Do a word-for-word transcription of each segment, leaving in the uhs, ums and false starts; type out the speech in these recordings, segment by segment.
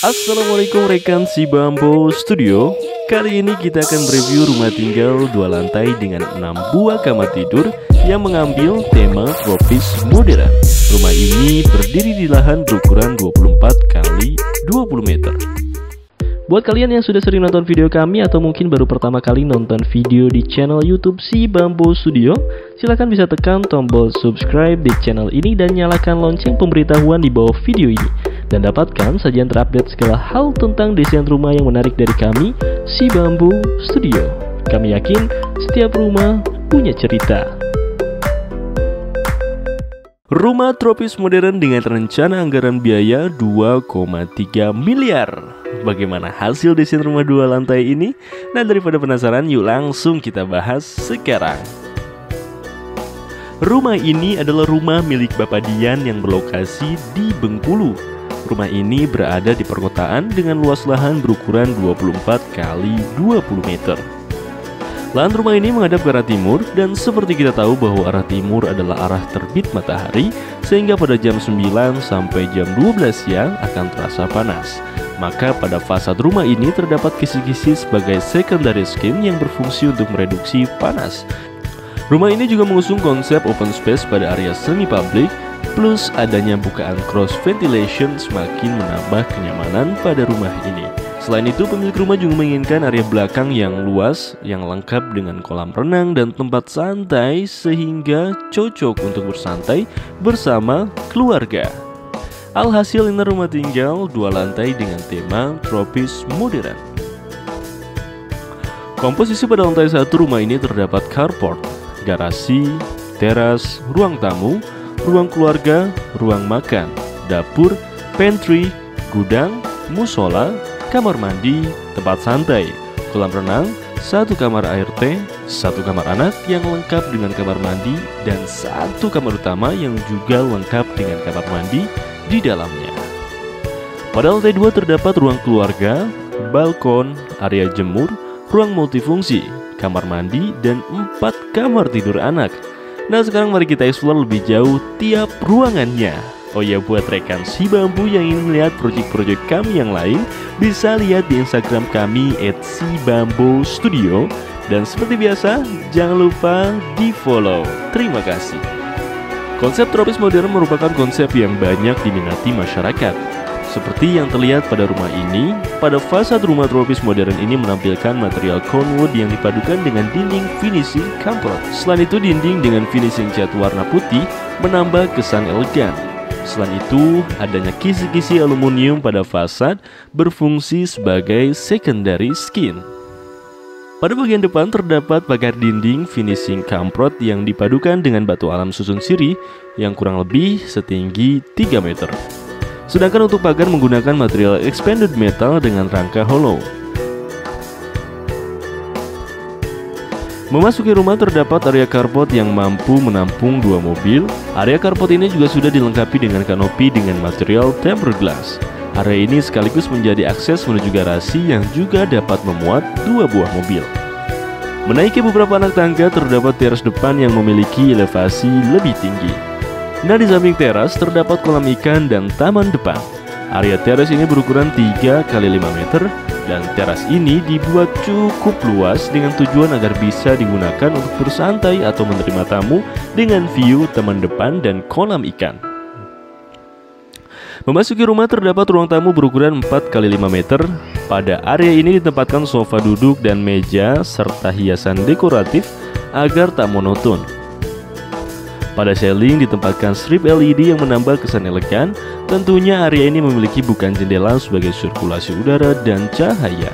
Assalamualaikum rekan si Bambo Studio. Kali ini kita akan mereview rumah tinggal dua lantai dengan enam buah kamar tidur yang mengambil tema tropis modern. Rumah ini berdiri di lahan berukuran dua puluh empat kali dua puluh meter. Buat kalian yang sudah sering nonton video kami atau mungkin baru pertama kali nonton video di channel YouTube si Bambo Studio, silahkan bisa tekan tombol subscribe di channel ini dan nyalakan lonceng pemberitahuan di bawah video ini, dan dapatkan sajian terupdate segala hal tentang desain rumah yang menarik dari kami, si Bambo Studio. Kami yakin setiap rumah punya cerita. Rumah tropis modern dengan rencana anggaran biaya dua koma tiga miliar. Bagaimana hasil desain rumah dua lantai ini? Nah, daripada penasaran, yuk langsung kita bahas sekarang. Rumah ini adalah rumah milik Bapak Dian yang berlokasi di Bengkulu. Rumah ini berada di perkotaan dengan luas lahan berukuran dua puluh empat kali dua puluh meter. Lahan rumah ini menghadap ke arah timur, dan seperti kita tahu bahwa arah timur adalah arah terbit matahari, sehingga pada jam sembilan sampai jam dua belas siang akan terasa panas. Maka pada fasad rumah ini terdapat kisi-kisi sebagai secondary skin yang berfungsi untuk mereduksi panas. Rumah ini juga mengusung konsep open space pada area semi public, plus adanya bukaan cross ventilation semakin menambah kenyamanan pada rumah ini. Selain itu, pemilik rumah juga menginginkan area belakang yang luas, yang lengkap dengan kolam renang dan tempat santai, sehingga cocok untuk bersantai bersama keluarga. Alhasil, ini rumah tinggal dua lantai dengan tema tropis modern. Komposisi pada lantai satu rumah ini terdapat carport, garasi, teras, ruang tamu, ruang keluarga, ruang makan, dapur, pantry, gudang, musola, kamar mandi, tempat santai, kolam renang, satu kamar A R T, satu kamar anak yang lengkap dengan kamar mandi, dan satu kamar utama yang juga lengkap dengan kamar mandi di dalamnya. Pada lantai dua terdapat ruang keluarga, balkon, area jemur, ruang multifungsi, kamar mandi, dan empat kamar tidur anak. Nah, sekarang mari kita explore lebih jauh tiap ruangannya. Oh ya, buat rekan si Bambu yang ingin melihat proyek-proyek kami yang lain, bisa lihat di Instagram kami et si bambo studio. Dan seperti biasa, jangan lupa di follow. Terima kasih. Konsep tropis modern merupakan konsep yang banyak diminati masyarakat. Seperti yang terlihat pada rumah ini, pada fasad rumah tropis modern ini menampilkan material Cornwood yang dipadukan dengan dinding finishing kamprot. Selain itu, dinding dengan finishing cat warna putih menambah kesan elegan. Selain itu, adanya kisi-kisi aluminium pada fasad berfungsi sebagai secondary skin. Pada bagian depan terdapat pagar dinding finishing kamprot yang dipadukan dengan batu alam susun sirih yang kurang lebih setinggi tiga meter. Sedangkan untuk pagar menggunakan material expanded metal dengan rangka hollow. Memasuki rumah terdapat area carport yang mampu menampung dua mobil. Area carport ini juga sudah dilengkapi dengan kanopi dengan material tempered glass. Area ini sekaligus menjadi akses menuju garasi yang juga dapat memuat dua buah mobil. Menaiki beberapa anak tangga terdapat teras depan yang memiliki elevasi lebih tinggi. Nah, di samping teras terdapat kolam ikan dan taman depan. Area teras ini berukuran tiga kali lima meter, dan teras ini dibuat cukup luas dengan tujuan agar bisa digunakan untuk bersantai atau menerima tamu dengan view taman depan dan kolam ikan. Memasuki rumah terdapat ruang tamu berukuran empat kali lima meter. Pada area ini ditempatkan sofa duduk dan meja serta hiasan dekoratif agar tak monoton. Pada ceiling ditempatkan strip L E D yang menambah kesan elegan. Tentunya area ini memiliki bukaan jendela sebagai sirkulasi udara dan cahaya.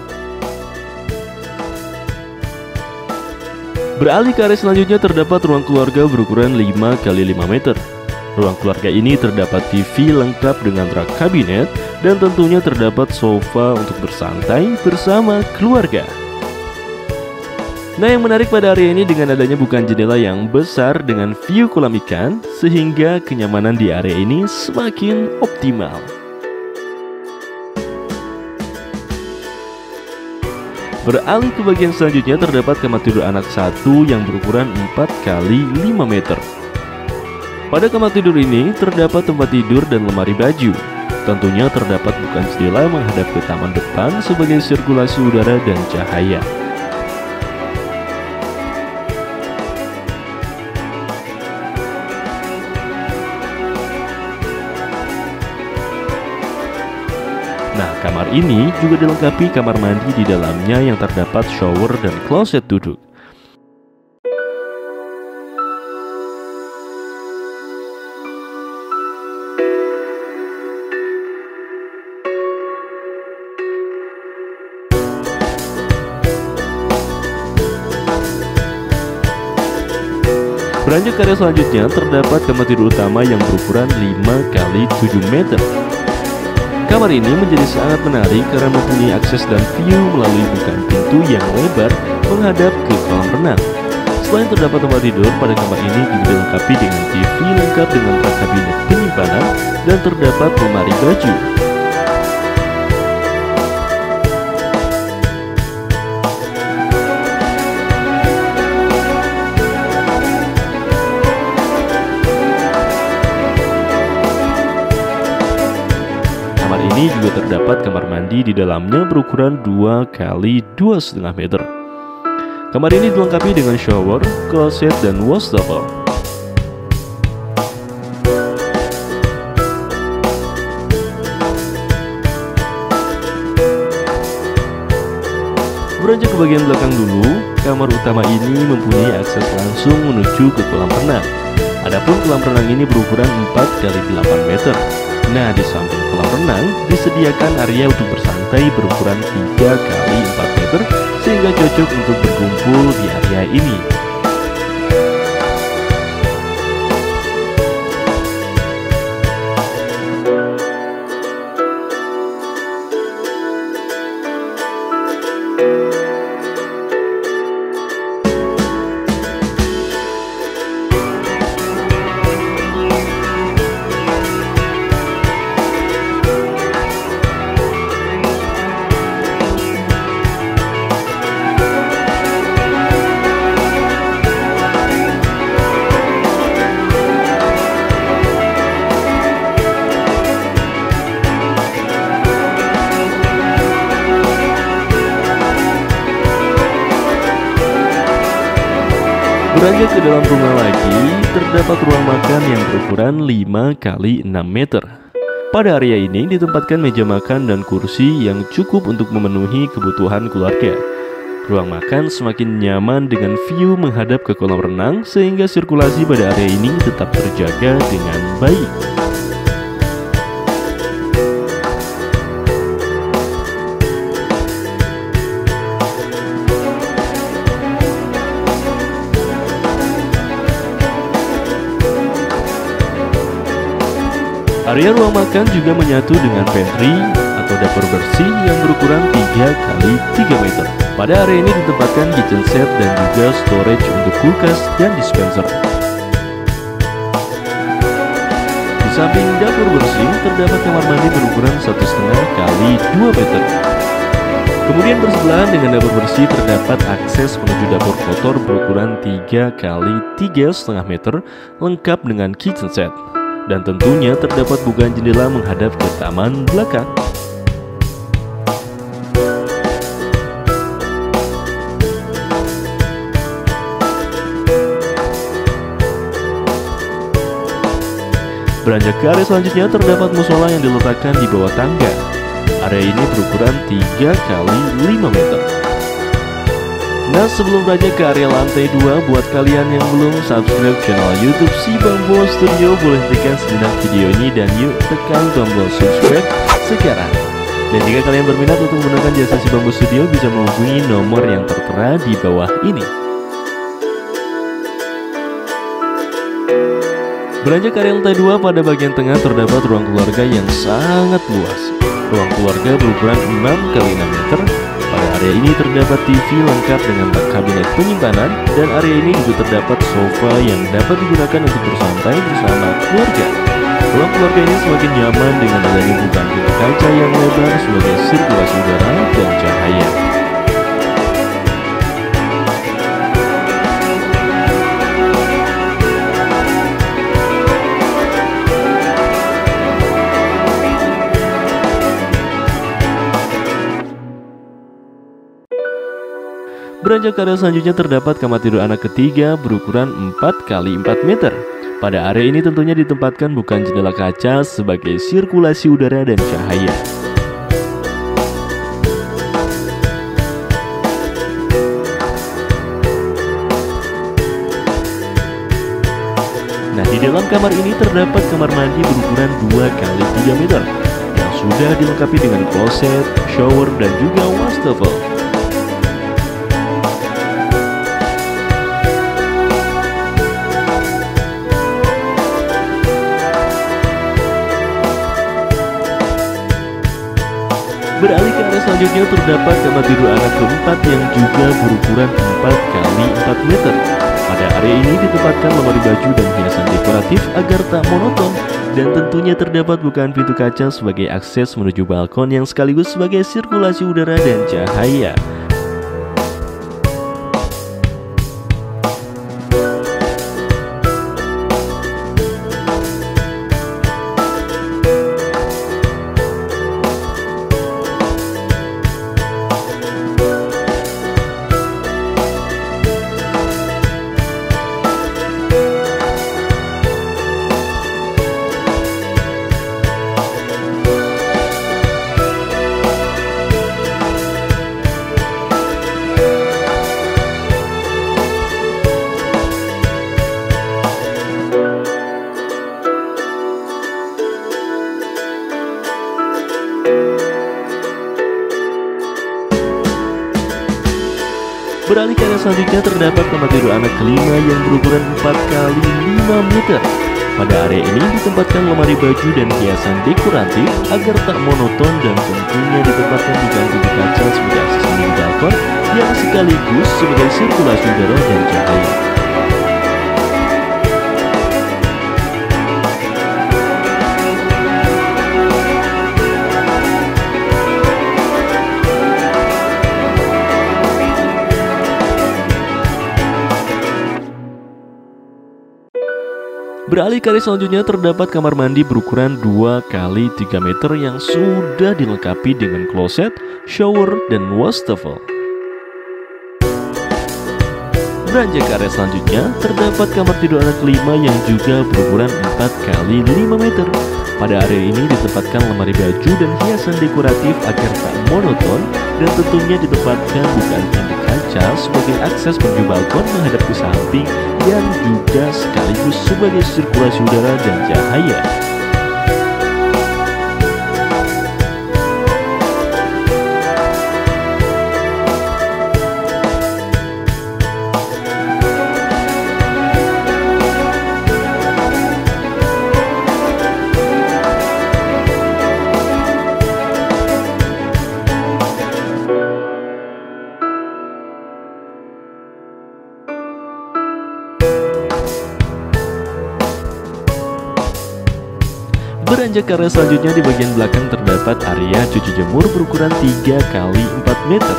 Beralih ke area selanjutnya terdapat ruang keluarga berukuran lima kali lima meter. Ruang keluarga ini terdapat T V lengkap dengan rak kabinet, dan tentunya terdapat sofa untuk bersantai bersama keluarga. Nah, yang menarik pada area ini dengan adanya bukaan jendela yang besar dengan view kolam ikan, sehingga kenyamanan di area ini semakin optimal. Beralih ke bagian selanjutnya terdapat kamar tidur anak satu yang berukuran empat kali lima meter. Pada kamar tidur ini terdapat tempat tidur dan lemari baju. Tentunya terdapat bukaan jendela menghadap ke taman depan sebagai sirkulasi udara dan cahaya. Nah, kamar ini juga dilengkapi kamar mandi di dalamnya yang terdapat shower dan kloset duduk. Beranjak ke area selanjutnya, terdapat kamar tidur utama yang berukuran lima kali tujuh meter. Kamar ini menjadi sangat menarik karena mempunyai akses dan view melalui bukaan pintu yang lebar menghadap ke kolam renang. Selain terdapat tempat tidur, pada kamar ini juga dilengkapi dengan T V lengkap dengan rak kabinet penyimpanan dan terdapat lemari baju. Ini juga terdapat kamar mandi di dalamnya berukuran dua kali dua koma lima meter. Kamar ini dilengkapi dengan shower, kloset, dan wastafel. Beranjak ke bagian belakang dulu, kamar utama ini mempunyai akses langsung menuju ke kolam renang. Adapun kolam renang ini berukuran empat kali delapan meter. Nah, di samping kolam renang disediakan area untuk bersantai berukuran tiga kali empat meter sehingga cocok untuk berkumpul di area ini. Beranjak ke dalam rumah lagi, terdapat ruang makan yang berukuran lima kali enam meter. Pada area ini ditempatkan meja makan dan kursi yang cukup untuk memenuhi kebutuhan keluarga. Ruang makan semakin nyaman dengan view menghadap ke kolam renang sehingga sirkulasi pada area ini tetap terjaga dengan baik. Area ruang makan juga menyatu dengan pantry atau dapur bersih yang berukuran tiga kali tiga meter. Pada area ini ditempatkan kitchen set dan juga storage untuk kulkas dan dispenser. Di samping dapur bersih terdapat kamar mandi berukuran satu koma lima kali dua meter. Kemudian bersebelahan dengan dapur bersih terdapat akses menuju dapur kotor berukuran tiga kali tiga koma lima meter lengkap dengan kitchen set. Dan tentunya terdapat bukaan jendela menghadap ke taman belakang. Beranjak ke area selanjutnya terdapat musola yang diletakkan di bawah tangga. Area ini berukuran tiga kali lima meter. Nah, sebelum beranjak ke area lantai dua, buat kalian yang belum subscribe channel YouTube Si Bambo Studio, boleh tekan sejenak video ini dan yuk tekan tombol subscribe sekarang. Dan jika kalian berminat untuk menggunakan jasa Si Bambo Studio, bisa menghubungi nomor yang tertera di bawah ini. Beranjak ke area lantai dua, pada bagian tengah terdapat ruang keluarga yang sangat luas. Ruang keluarga berukuran enam kali enam meter. Pada area ini terdapat T V lengkap dengan rak kabinet penyimpanan, dan area ini juga terdapat sofa yang dapat digunakan untuk bersantai bersama keluarga. Ruang keluarga ini semakin nyaman dengan adanya bukaan pintu kaca yang lebar sebagai sirkulasi udara dan cahaya. Beranjak ke area selanjutnya terdapat kamar tidur anak ketiga berukuran empat kali empat meter. Pada area ini tentunya ditempatkan bukan jendela kaca sebagai sirkulasi udara dan cahaya. Nah, di dalam kamar ini terdapat kamar mandi berukuran dua kali tiga meter yang sudah dilengkapi dengan kloset, shower, dan juga wastafel. Beralih ke area selanjutnya terdapat kamar tidur anak keempat yang juga berukuran empat kali empat meter. Pada area ini ditempatkan lemari baju dan hiasan dekoratif agar tak monoton, dan tentunya terdapat bukaan pintu kaca sebagai akses menuju balkon yang sekaligus sebagai sirkulasi udara dan cahaya. Beralih ke area selanjutnya terdapat kamar tidur anak kelima yang berukuran empat kali lima meter. Pada area ini ditempatkan lemari baju dan hiasan dekoratif agar tak monoton, dan tentunya ditempatkan bukaan pintu kaca sebagai akses menuju balkon yang sekaligus sebagai sirkulasi udara dan cahaya. Beralih ke area selanjutnya terdapat kamar mandi berukuran dua kali tiga meter yang sudah dilengkapi dengan kloset, shower, dan wastafel. Beranjak ke area selanjutnya terdapat kamar tidur anak kelima yang juga berukuran empat kali lima meter. Pada area ini ditempatkan lemari baju dan hiasan dekoratif agar tak monoton, dan tentunya ditempatkan bukaan pintu kaca sebagai akses menuju balkon menghadap ke samping yang juga sekaligus sebagai sirkulasi udara dan cahaya. Beranjak ke area selanjutnya di bagian belakang terdapat area cuci jemur berukuran tiga kali empat meter.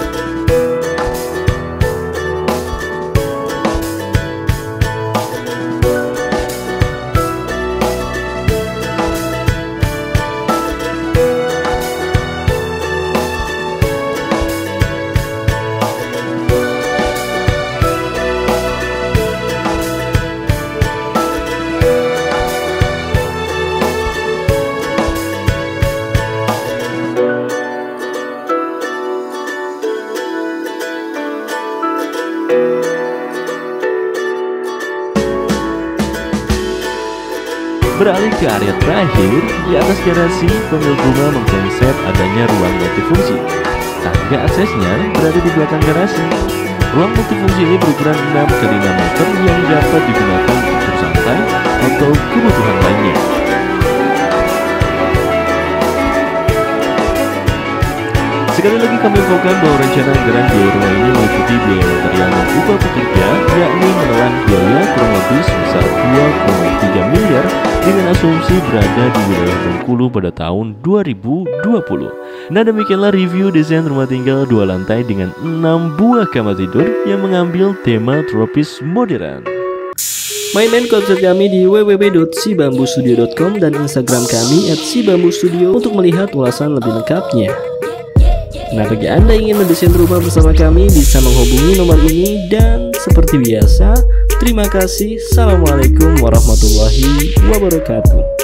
Beralih ke area terakhir, di atas garasi, pemilik rumah mengkonsep adanya ruang multifungsi. Tangga aksesnya berada di belakang garasi. Ruang multifungsi ini berukuran enam kali enam meter yang dapat digunakan untuk bersantai atau kebutuhan lainnya. Sekali lagi kami infokan bahwa rencana anggaran biaya rumah ini meliputi biaya material dan upah pekerja, yakni menelan biaya kurang lebih sebesar dua koma tiga miliar dengan asumsi berada di wilayah Bengkulu pada tahun dua ribu dua puluh. Nah, demikianlah review desain rumah tinggal dua lantai dengan enam buah kamar tidur yang mengambil tema tropis modern. Main-main ke website kami di w w w titik si bambu studio titik com dan Instagram kami at si bambu studio untuk melihat ulasan lebih lengkapnya. Nah, bagi Anda yang ingin mendesain rumah bersama kami bisa menghubungi nomor ini. Dan seperti biasa, terima kasih. Assalamualaikum warahmatullahi wabarakatuh.